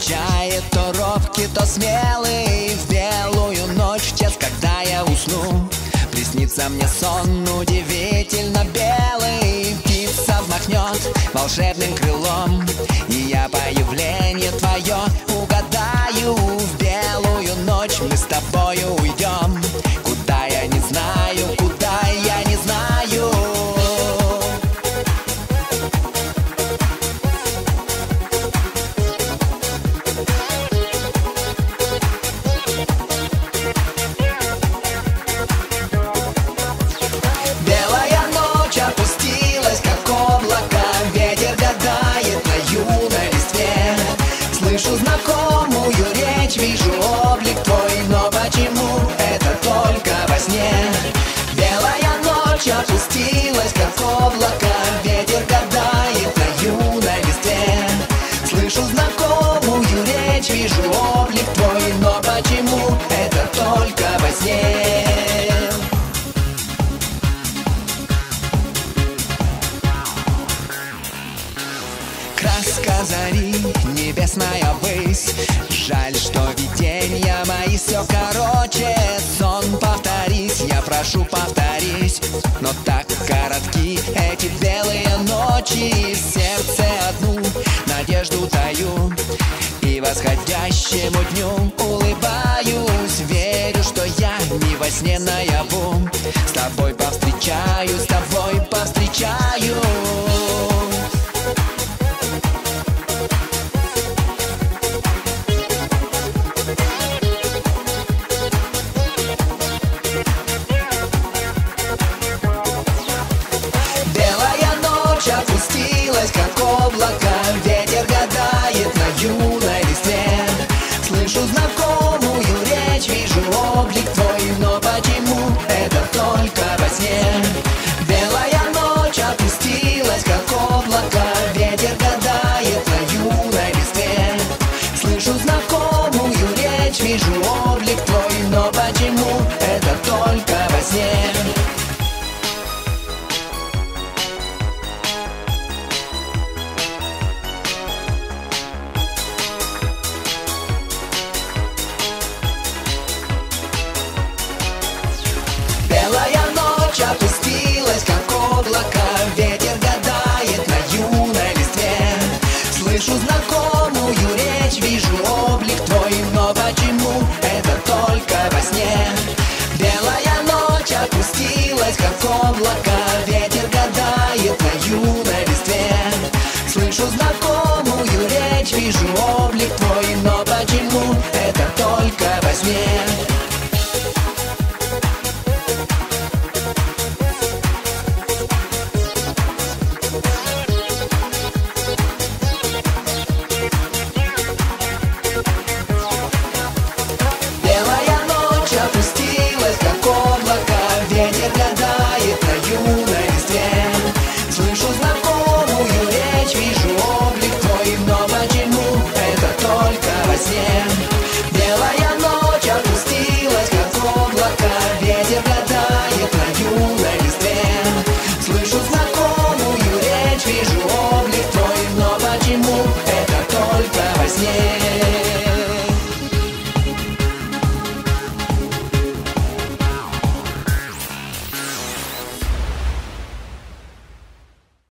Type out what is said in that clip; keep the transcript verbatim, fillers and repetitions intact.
встречает то робкий, то смелый. В белую ночь, в час, когда я усну, приснится мне сон удивительно белый. Птица взмахнет волшебным крылом, и я появление твое угадаю. В белую ночь мы с тобою уйдем, куда я не знаю, куда я не знаю. Белая ночь опустилась, как облако, ветер гадает на юной листве. Слышу знакомую речь, вижу облик твой, но почему это только во сне? Белая ночь опустилась, как облако, ветер гадает на юной листве. Слышу знакомую речь, вижу облик твой, но почему это только во сне? Краска зари, небесная высь. Жаль, что видения мои все короче. Сон, повторись, я прошу, повторись. Но так коротки эти белые ночи. В сердце одну надежду таю, и восходящему дню улыбаюсь. Верю, что я не во сне наяву, с тобой повстречаюсь, с тобой повстречаюсь.